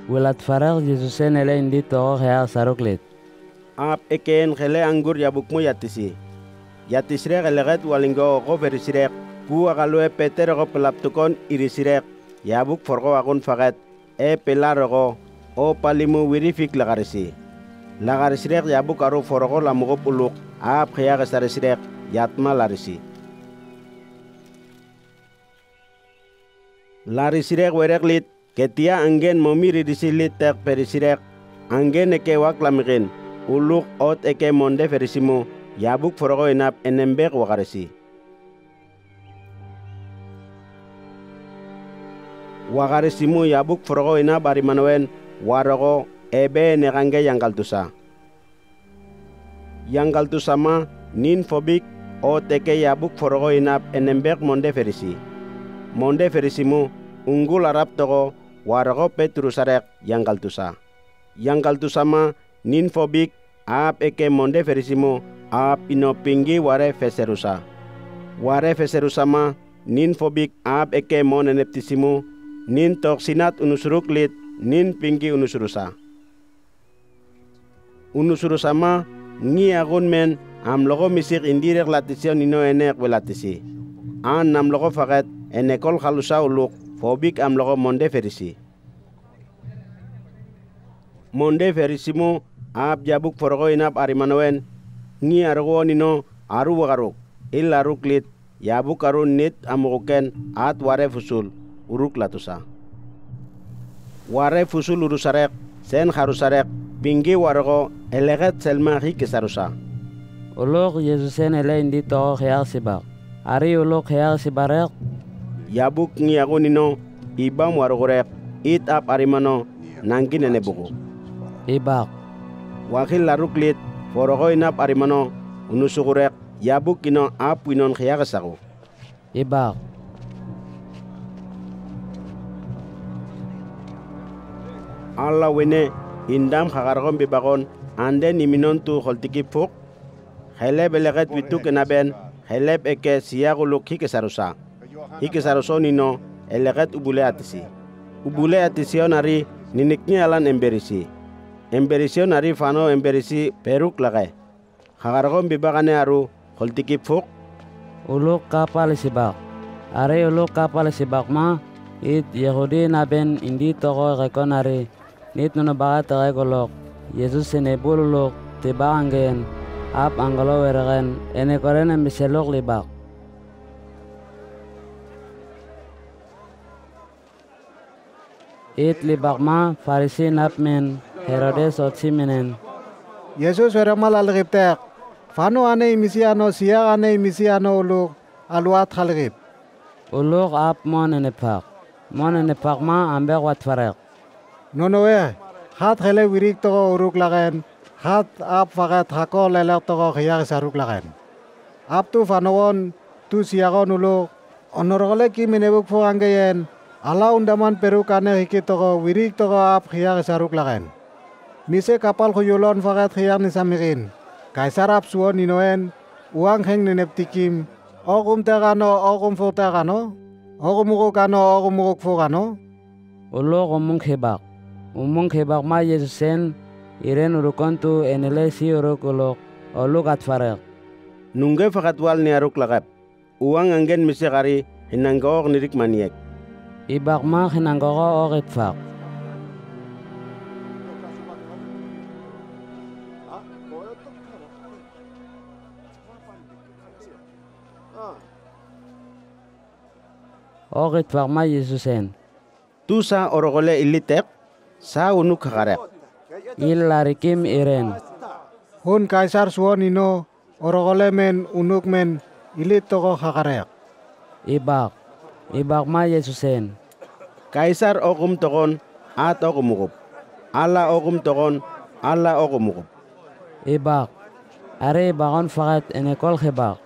Wilat farag Jesusen ele indi togo kaya saruklit. Ap eken khele anggur yabukmu yatisi. Yatisrek eleget walingo ko ferisirek. Ku akalue Peter ko pelaptukon irisirek. Yabuk forgo akun faget. Pelaro o palimu wirifik lagarisi. Lagarisirek yabuk aru forgo lamugo puluk. Ap kaya kesarisirek yatma larisi. Larisirek wereklit. Ketia anggen momiri disilit tek perisirek. Anggen eke wak lamikin. Uluk ot eke monde ferisimu. Yabuk forgo inap enembek wakarisi. Wakarisimu yabuk forgo inap arimanoen. Warogo ebe nekange yangkaltusa. Yangkaltusa ma nin fobik ot eke yabuk forgo inap enembek monde ferisi. Monde ferisimu unggul arab togo. Warogo Petrusarek yangkaltusa. Yangkaltusa ma nin fobik ap eke monde ferisimu ap inopingi ware feserusa. Ware feserusa ma nin fobik ap eke mon eneptisimu nin toksinat unusuruklit nin pingi unusurusa. Unusurusa ma ngi agun men amlogo misik indirek latision ino enek belatisi. An namlogo faket enekol halusa uluk fobik amlogo monde ferisi. Monde ferisimu ap jabuk forgo inap arimanoen ngi argo nino aru wakaruk illa ruklit yabuk arun nit amukuken at ware fusul uruk latusa. Ware fusul urusarek sen harusarek pingi wargo eleget selma hikesarusa. Uluk Jesusen ele indi togo kaya sibak. Ari uluk kaya sibarek. Yabuk ngi ako nino ibam warugurek it ap arimano nangkin enebuku. Ibak. Wakil laruklit forogo inap arimano unusugurek yabuk kino ap winon kaya kasaku. Ibak. Allah wene indam hakargon bibakon ande niminon tu holtiki fuk. Heleb eleget witu kenaben heleb eke siyaguluk hikesarusa. Hikesaruso nino eleget ubule atisi. Ubule atisio nari ninikni alan emberisi. Emberisio nari fano emberisi peruk lagay. Hakargon bibakane aru holtiki fuk. Uluk kapal sibak. Ari uluk kapal sibak ma it Yehudi naben indi togo rekonari. Nit nuno bagat tegolok. Yesus senebul uluk tiba anggen. Ap anggalo weregen ene koren embiselok libak. It libak ma Farisi napmen Herodes otsimenen. Yesus weramal algiptek. Fano ane imisiano siya ane imisiano uluk aluat halgip. Uluk ap mon enepak. Mon enepak ma ambek wat farek. Nonoe hat hele wirik togo uruk lagen. Hat ap fagat hako lelek togo kaya saruk lagen. Ap tu fanowon tu siyagon uluk. Onorgole ki menebuk fo anggeyen. Ala undaman peruk ane hiki togo wirik togo ap kaya saruk lagen. Mise kapal kuyulon fagat kaya nisamikin. Kaisar ap suon ninoen uang heng neneptikim. Okum tegano okum fo tegano. Okum ukuk ano okum ukuk fo gano. Uluk umung khibak. Umung khibak ma Jesusen iren urukon tu enele si uruk uluk oluk at farek. Nungge fakat wal ni aruk lagap. Uang anggen misikari hinanggo nirik maniek. Ibak ma hinanggogo okit fak. Okit fak ma Jesusen. Tu sa orogole ilitek sa unuk kakarek. Ilarikim iren. Hun kaisar suon nino orogole men unuk men ilit togo hakarek. Ibak. Ibak ma Jesusen. Kaisar okum togon at okumukup. Allah okum togon Allah okumukup. Ibak. Are bakon fakat enekol khibak.